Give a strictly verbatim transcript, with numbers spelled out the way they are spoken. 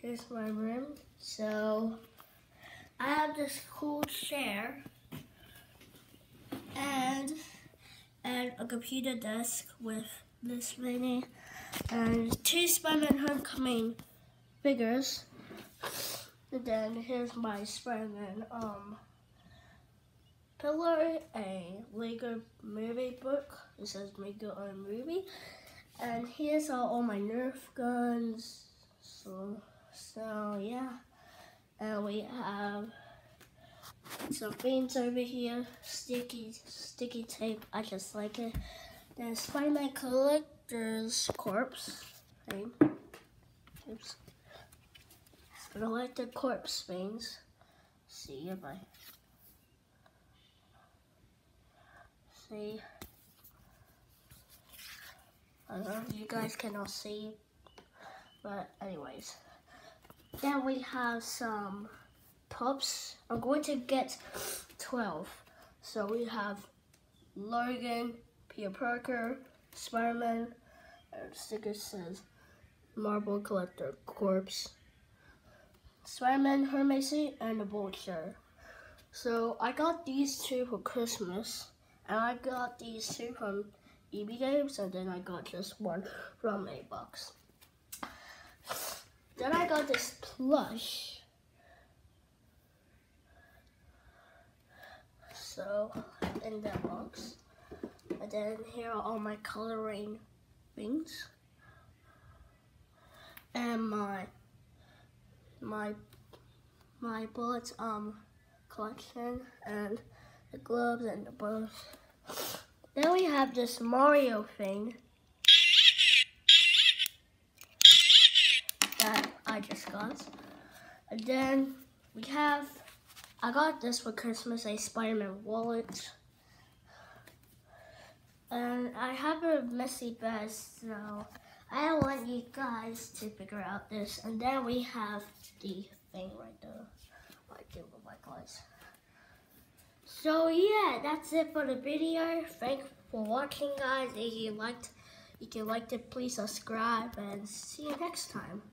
here's my room. So I have this cool chair and and a computer desk with this mini and two Spider-Man Homecoming figures. And then here's my Spider-Man um pillow, a Lego movie book. It says make your own movie. And here's all, all my Nerf guns. So so yeah. And we have some things over here. Sticky sticky tape. I just like it. There's Spider-Man Collector's Corpse thing. Oops. I don't like the corpse things. See if I see. I don't know if you guys cannot see, but anyways. Then we have some Pops. I'm going to get twelve. So we have Logan, Peter Parker, Spider-Man, and the sticker says Marvel Collector Corpse, Spider-Man Hermes suit, and a Vulture. So I got these two for Christmas, and I got these two from E B Games, and then I got just one from A Box. Then I got this plush. So in that box. And then here are all my coloring things. And my my my bullets um collection and the gloves and the bows. Then we have this Mario thing that I just got. And then we have, I got this for Christmas, a Spider-Man wallet. And I have a messy vest, so I want you guys to figure out this. And then we have the thing right there. I give it my guys. So yeah, that's it for the video. Thanks for watching, guys. If you liked, if you liked it, please subscribe and see you next time.